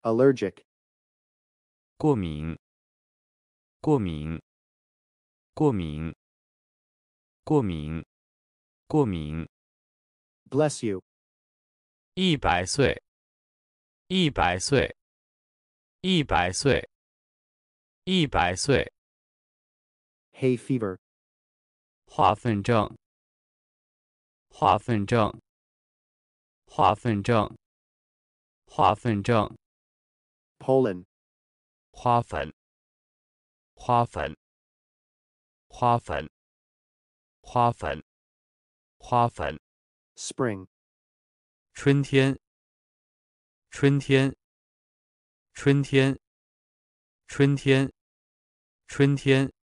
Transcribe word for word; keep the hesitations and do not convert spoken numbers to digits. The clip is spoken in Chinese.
allergic, 过敏，过敏，过敏，过敏，过敏。 bless you, 一百岁，一百岁，一百岁，一百岁。 hay fever, 化粪症，化粪症，化粪症，化粪症。 pollen, 花粉，花粉，花粉，花粉，花粉。 spring, 春天，春天，春天，春天，春天。